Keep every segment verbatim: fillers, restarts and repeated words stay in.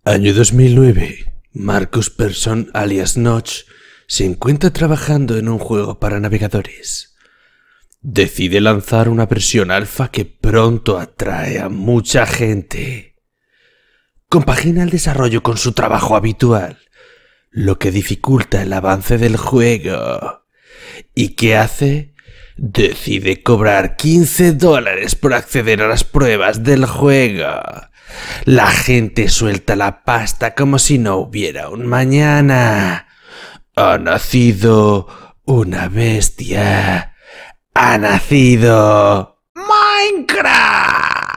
Año dos mil nueve. Marcus Persson, alias Notch, se encuentra trabajando en un juego para navegadores. Decide lanzar una versión alfa que pronto atrae a mucha gente. Compagina el desarrollo con su trabajo habitual, lo que dificulta el avance del juego. ¿Y qué hace? Decide cobrar quince dólares por acceder a las pruebas del juego. La gente suelta la pasta como si no hubiera un mañana. Ha nacido una bestia. Ha nacido Minecraft.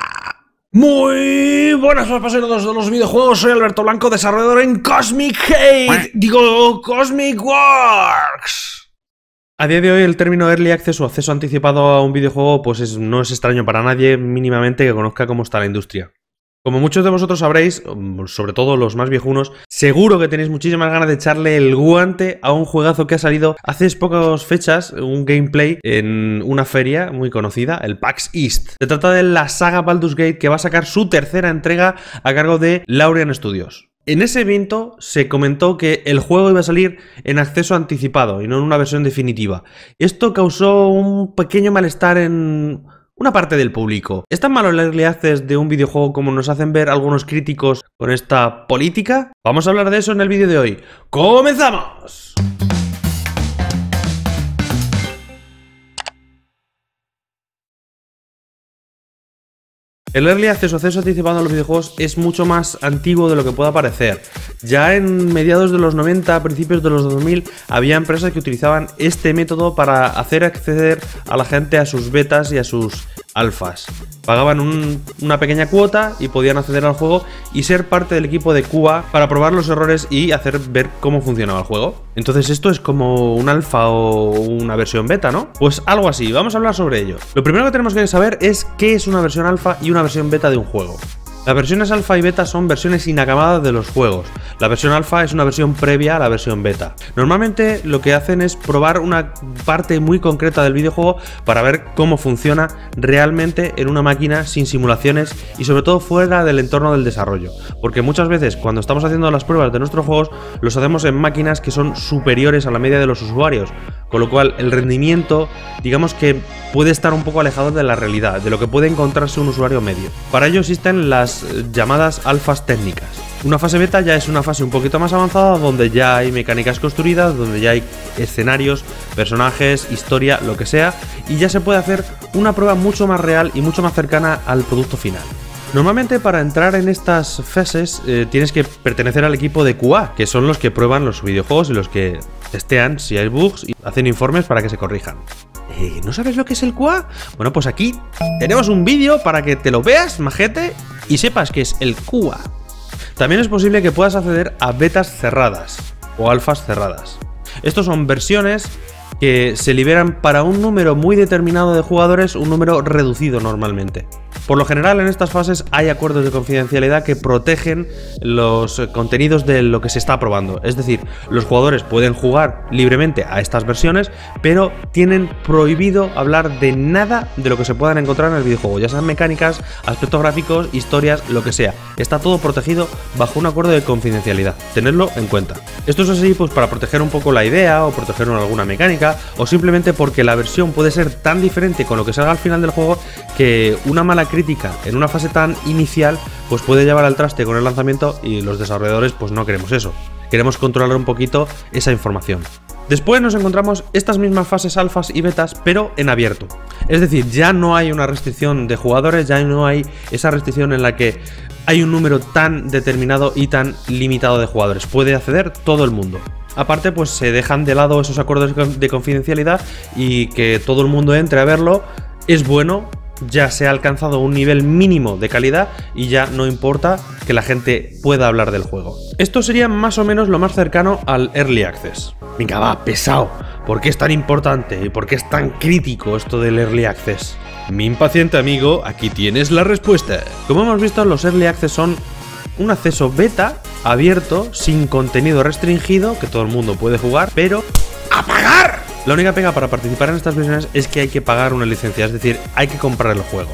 Muy buenas pasajeros de los videojuegos, soy Alberto Blanco, desarrollador en Cosmic Hate, digo Cosmic Works. A día de hoy el término Early Access o acceso anticipado a un videojuego pues es, no es extraño para nadie mínimamente que conozca cómo está la industria. Como muchos de vosotros sabréis, sobre todo los más viejunos, seguro que tenéis muchísimas ganas de echarle el guante a un juegazo que ha salido hace pocas fechas, un gameplay en una feria muy conocida, el PAX East. Se trata de la saga Baldur's Gate, que va a sacar su tercera entrega a cargo de Larian Studios. En ese evento se comentó que el juego iba a salir en acceso anticipado y no en una versión definitiva. Esto causó un pequeño malestar en una parte del público. ¿Es tan malo el Early Access de un videojuego como nos hacen ver algunos críticos con esta política? Vamos a hablar de eso en el vídeo de hoy. ¡Comenzamos! El Early Access o acceso anticipado a los videojuegos es mucho más antiguo de lo que pueda parecer. Ya en mediados de los noventa, principios de los dos mil, había empresas que utilizaban este método para hacer acceder a la gente a sus betas y a sus alfas. Pagaban un, una pequeña cuota y podían acceder al juego y ser parte del equipo de Q A para probar los errores y hacer ver cómo funcionaba el juego. Entonces esto es como un alfa o una versión beta, ¿no? Pues algo así, vamos a hablar sobre ello. Lo primero que tenemos que saber es qué es una versión alfa y una versión beta de un juego. Las versiones alfa y beta son versiones inacabadas de los juegos. La versión alfa es una versión previa a la versión beta. Normalmente lo que hacen es probar una parte muy concreta del videojuego para ver cómo funciona realmente en una máquina sin simulaciones y sobre todo fuera del entorno del desarrollo. Porque muchas veces cuando estamos haciendo las pruebas de nuestros juegos los hacemos en máquinas que son superiores a la media de los usuarios. Con lo cual el rendimiento, digamos que puede estar un poco alejado de la realidad, de lo que puede encontrarse un usuario medio. Para ello existen las llamadas alfas técnicas. Una fase beta ya es una fase un poquito más avanzada donde ya hay mecánicas construidas, donde ya hay escenarios, personajes, historia, lo que sea, y ya se puede hacer una prueba mucho más real y mucho más cercana al producto final. Normalmente para entrar en estas fases eh, tienes que pertenecer al equipo de Q A, que son los que prueban los videojuegos y los que testean si hay bugs y hacen informes para que se corrijan. Eh, ¿No sabes lo que es el Q A? Bueno, pues aquí tenemos un vídeo para que te lo veas, majete, y sepas que es el Q A. También es posible que puedas acceder a betas cerradas o alfas cerradas. Estos son versiones que se liberan para un número muy determinado de jugadores, un número reducido normalmente. Por lo general en estas fases hay acuerdos de confidencialidad que protegen los contenidos de lo que se está probando. Es decir, los jugadores pueden jugar libremente a estas versiones, pero tienen prohibido hablar de nada de lo que se puedan encontrar en el videojuego, ya sean mecánicas, aspectos gráficos, historias, lo que sea. Está todo protegido bajo un acuerdo de confidencialidad. Tenedlo en cuenta. Esto es así pues para proteger un poco la idea o proteger alguna mecánica, o simplemente porque la versión puede ser tan diferente con lo que salga al final del juego que una mala crítica en una fase tan inicial pues puede llevar al traste con el lanzamiento, y los desarrolladores pues no queremos eso. Queremos controlar un poquito esa información. Después nos encontramos estas mismas fases alfas y betas, pero en abierto. Es decir, ya no hay una restricción de jugadores, ya no hay esa restricción en la que hay un número tan determinado y tan limitado de jugadores. Puede acceder todo el mundo. Aparte, pues se dejan de lado esos acuerdos de confidencialidad y que todo el mundo entre a verlo es bueno. Ya se ha alcanzado un nivel mínimo de calidad y ya no importa que la gente pueda hablar del juego. Esto sería más o menos lo más cercano al Early Access. Venga, va, pesado. ¿Por qué es tan importante y por qué es tan crítico esto del Early Access? Mi impaciente amigo, aquí tienes la respuesta. Como hemos visto, los Early Access son un acceso beta abierto, sin contenido restringido, que todo el mundo puede jugar, pero ¡a pagar! La única pega para participar en estas versiones es que hay que pagar una licencia, es decir, hay que comprar el juego.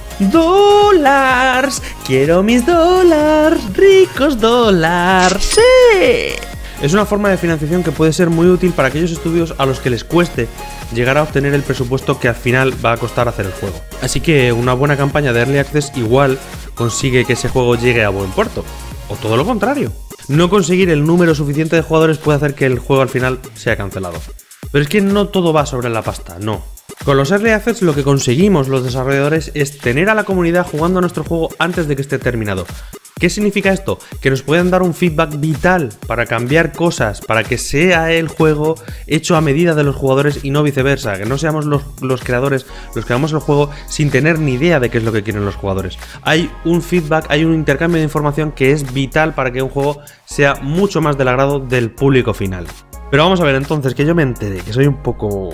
¡Dólares! ¡Quiero mis dólares! ¡Ricos dólares! ¡Sí! Es una forma de financiación que puede ser muy útil para aquellos estudios a los que les cueste llegar a obtener el presupuesto que al final va a costar hacer el juego. Así que una buena campaña de Early Access igual consigue que ese juego llegue a buen puerto. O todo lo contrario. No conseguir el número suficiente de jugadores puede hacer que el juego al final sea cancelado. Pero es que no todo va sobre la pasta, no. Con los Early Access lo que conseguimos los desarrolladores es tener a la comunidad jugando a nuestro juego antes de que esté terminado. ¿Qué significa esto? Que nos pueden dar un feedback vital para cambiar cosas, para que sea el juego hecho a medida de los jugadores y no viceversa, que no seamos los, los creadores los que hagamos el juego sin tener ni idea de qué es lo que quieren los jugadores. Hay un feedback, hay un intercambio de información que es vital para que un juego sea mucho más del agrado del público final. Pero vamos a ver entonces, que yo me enteré, que soy un poco...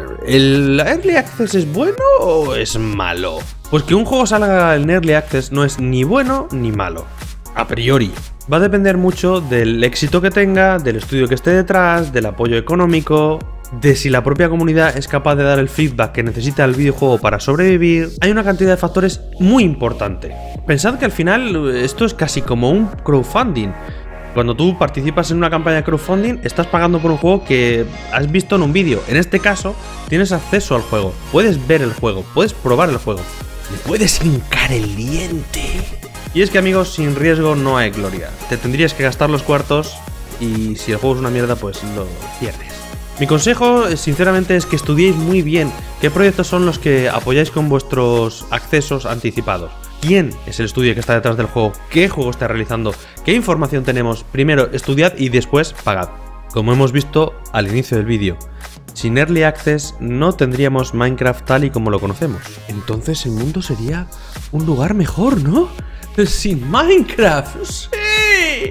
¿El Early Access es bueno o es malo? Pues que un juego salga en Early Access no es ni bueno ni malo, a priori. Va a depender mucho del éxito que tenga, del estudio que esté detrás, del apoyo económico, de si la propia comunidad es capaz de dar el feedback que necesita el videojuego para sobrevivir. Hay una cantidad de factores muy importante. Pensad que al final esto es casi como un crowdfunding. Cuando tú participas en una campaña de crowdfunding, estás pagando por un juego que has visto en un vídeo. En este caso, tienes acceso al juego, puedes ver el juego, puedes probar el juego, le puedes hincar el diente. Y es que, amigos, sin riesgo no hay gloria. Te tendrías que gastar los cuartos y si el juego es una mierda, pues lo pierdes. Mi consejo, sinceramente, es que estudiéis muy bien qué proyectos son los que apoyáis con vuestros accesos anticipados. ¿Quién es el estudio que está detrás del juego? ¿Qué juego está realizando? ¿Qué información tenemos? Primero estudiad y después pagad. Como hemos visto al inicio del vídeo, sin Early Access no tendríamos Minecraft tal y como lo conocemos. Entonces el mundo sería un lugar mejor, ¿no? Sin Minecraft. ¡Sí!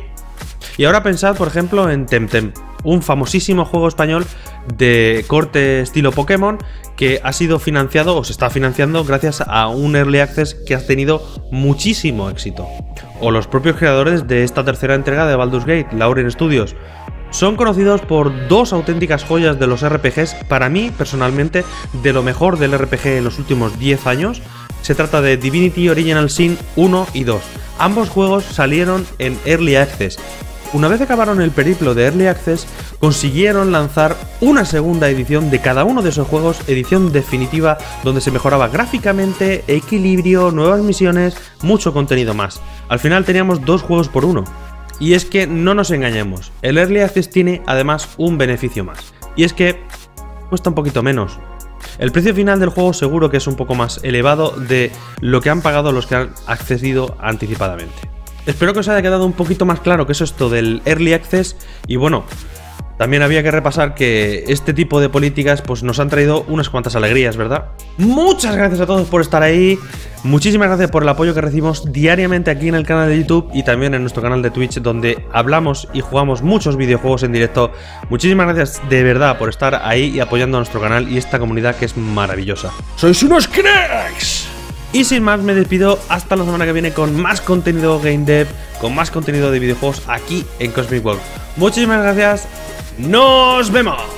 Y ahora pensad, por ejemplo, en Temtem, un famosísimo juego español de corte estilo Pokémon que ha sido financiado o se está financiando gracias a un Early Access que ha tenido muchísimo éxito. O los propios creadores de esta tercera entrega de Baldur's Gate, Lauren Studios. Son conocidos por dos auténticas joyas de los R P Gs, para mí, personalmente, de lo mejor del R P G en los últimos diez años. Se trata de Divinity Original Sin uno y dos. Ambos juegos salieron en Early Access. Una vez acabaron el periplo de Early Access, consiguieron lanzar una segunda edición de cada uno de esos juegos, edición definitiva, donde se mejoraba gráficamente, equilibrio, nuevas misiones, mucho contenido más. Al final teníamos dos juegos por uno. Y es que no nos engañemos, el Early Access tiene además un beneficio más. Y es que cuesta un poquito menos. El precio final del juego seguro que es un poco más elevado de lo que han pagado los que han accedido anticipadamente. Espero que os haya quedado un poquito más claro qué es esto del Early Access y bueno, también había que repasar que este tipo de políticas pues nos han traído unas cuantas alegrías, ¿verdad? Muchas gracias a todos por estar ahí, muchísimas gracias por el apoyo que recibimos diariamente aquí en el canal de YouTube y también en nuestro canal de Twitch donde hablamos y jugamos muchos videojuegos en directo. Muchísimas gracias de verdad por estar ahí y apoyando a nuestro canal y esta comunidad que es maravillosa. ¡Sois unos cracks! Y sin más me despido hasta la semana que viene con más contenido Game Dev, con más contenido de videojuegos aquí en Cosmic World. Muchísimas gracias, ¡nos vemos!